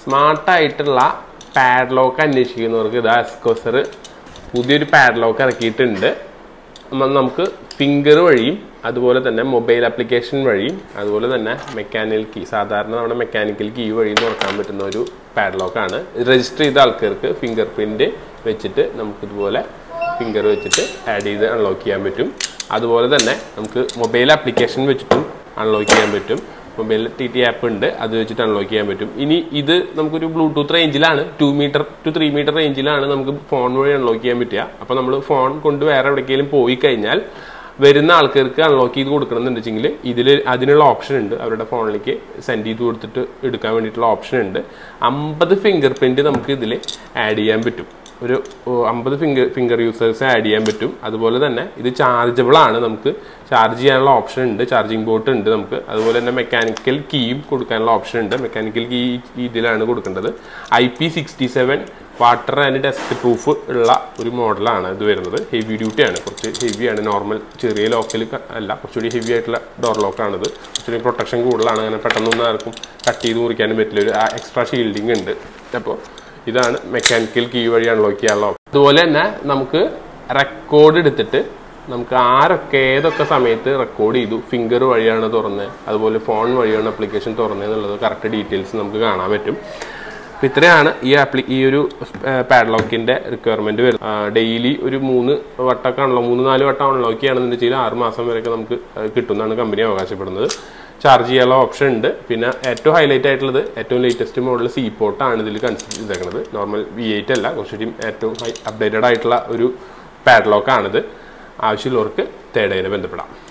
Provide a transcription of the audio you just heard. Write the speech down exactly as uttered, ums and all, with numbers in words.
സ്മാർട്ടായിട്ടുള്ള padlock അന്വേഷിക്കുന്നവർക്ക് ഇത് എസ്കോസർ പുതിയൊരു padlock ഇറക്കിയിട്ടുണ്ട്. നമുക്ക് ഫിംഗർ വഴിയും അതുപോലെ തന്നെ മൊബൈൽ ആപ്ലിക്കേഷൻ വഴിയും അതുപോലെ തന്നെ മെക്കാനിക്കൽ കീ, സാധാരണ നമ്മുടെ മെക്കാനിക്കൽ കീ വഴി തുറക്കാൻ പറ്റുന്ന ഒരു പാഡ്ലോക്കാണ്. രജിസ്റ്റർ ചെയ്ത ആൾക്കാർക്ക് ഫിംഗർ പ്രിൻറ്റ് വെച്ചിട്ട് നമുക്കിതുപോലെ ഫിംഗർ വെച്ചിട്ട് ആഡ് ചെയ്ത് അൺലോക്ക് ചെയ്യാൻ പറ്റും. അതുപോലെ തന്നെ നമുക്ക് മൊബൈൽ ആപ്ലിക്കേഷൻ വെച്ചിട്ടും അൺലോക്ക് ചെയ്യാൻ പറ്റും. മൊബൈൽ ടി ടി ആപ്പ് ഉണ്ട്, അത് വെച്ചിട്ട് അൺലോക്ക് ചെയ്യാൻ പറ്റും. ഇനി ഇത് നമുക്കൊരു ബ്ലൂടൂത്ത് റേഞ്ചിലാണ്, two meter two three meter റേഞ്ചിലാണ് നമുക്ക് ഫോൺ വഴി അൺലോക്ക് ചെയ്യാൻ പറ്റുക. അപ്പോൾ നമ്മൾ ഫോൺ കൊണ്ട് വേറെ എവിടേക്കെങ്കിലും പോയി കഴിഞ്ഞാൽ വരുന്ന ആൾക്കാർക്ക് അൺലോക്ക് ചെയ്ത് കൊടുക്കണമെന്ന് വെച്ചെങ്കിൽ ഇതിൽ അതിനുള്ള ഓപ്ഷൻ ഉണ്ട്. അവരുടെ ഫോണിലേക്ക് സെൻഡ് ചെയ്ത് കൊടുത്തിട്ട് എടുക്കാൻ വേണ്ടിയിട്ടുള്ള ഓപ്ഷൻ ഉണ്ട്. അമ്പത് ഫിംഗർ പ്രിൻറ്റ് നമുക്ക് ഇതിൽ ആഡ് ചെയ്യാൻ പറ്റും. ഒരു അമ്പത് ഫിംഗർ ഫിംഗർ യൂസേഴ്സ് ആഡ് ചെയ്യാൻ പറ്റും. അതുപോലെ തന്നെ ഇത് ചാർജബിൾ ആണ്, നമുക്ക് ചാർജ് ചെയ്യാനുള്ള ഓപ്ഷൻ ഉണ്ട്, ചാർജിങ് പോർട്ട് ഉണ്ട് നമുക്ക്. അതുപോലെ തന്നെ മെക്കാനിക്കൽ കീയും കൊടുക്കാനുള്ള ഓപ്ഷൻ ഉണ്ട്. മെക്കാനിക്കൽ കീ ഇതിലാണ് കൊടുക്കേണ്ടത്. I P sixty seven water and dust proof ഉള്ള ഒരു മോഡലാണ് ഇത് വരുന്നത്. ഹെവി ഡ്യൂട്ടിയാണ്, കുറച്ച് ഹെവിയാണ്. നോർമൽ ചെറിയ ലോക്കൽ അല്ല, കുറച്ചുകൂടി ഹെവി ആയിട്ടുള്ള ഡോർ ലോക്കാണിത്. കുറച്ചുകൂടി പ്രൊട്ടക്ഷൻ കൂടുതലാണ്. അങ്ങനെ പെട്ടെന്നൊന്നും ആർക്കും കട്ട് ചെയ്ത് മുറിക്കാനും പറ്റില്ല. ഒരു എക്സ്ട്രാ ഷീൽഡിങ് ഉണ്ട്. അപ്പോൾ ഇതാണ് മെക്കാനിക്കൽ കീ വഴി അൺലോക്ക് ചെയ്യാനുള്ള ഓപ്ഷൻ. അതുപോലെ തന്നെ നമുക്ക് റെക്കോർഡ് എടുത്തിട്ട് നമുക്ക് ആരൊക്കെ ഏതൊക്കെ സമയത്ത് റെക്കോർഡ് ചെയ്തു, ഫിംഗർ വഴിയാണ് തുറന്നത്, അതുപോലെ ഫോൺ വഴിയാണ് ആപ്ലിക്കേഷൻ തുറന്നത് എന്നുള്ളത് കറക്റ്റ് ഡീറ്റെയിൽസ് നമുക്ക് കാണാൻ പറ്റും. അപ്പോൾ ഇത്രയാണ് ഈ ആപ്ലി ഈ ഒരു പാഡ്ലോക്കിൻ്റെ റിക്വയർമെൻറ്റ് വരുന്നത്. ഡെയിലി ഒരു മൂന്ന് വട്ടമൊക്കെ ആണല്ലോ, മൂന്ന് നാല് വട്ടം അൺലോക്ക് ചെയ്യണമെന്ന് വെച്ചാൽ ആറ് മാസം വരെയൊക്കെ നമുക്ക് കിട്ടുമെന്നാണ് കമ്പനി അവകാശപ്പെടുന്നത്. ചാർജ് ചെയ്യാനുള്ള ഓപ്ഷൻ ഉണ്ട്. പിന്നെ ഏറ്റവും ഹൈലൈറ്റ് ആയിട്ടുള്ളത് ഏറ്റവും ലേറ്റസ്റ്റ് മോഡൽ സി പോർട്ടാണ് ഇതിൽ കൺസിഡർ ചെയ്തേക്കുന്നത്. നോർമൽ വി എയ്റ്റ് അല്ല, കുറച്ചുകൂടി ഏറ്റവും ഹൈ അപ്ഡേറ്റഡ് ആയിട്ടുള്ള ഒരു പാഡ്ലോക്കാണിത്. ആവശ്യമുള്ളവർക്ക് തേടയിനെ ബന്ധപ്പെടാം.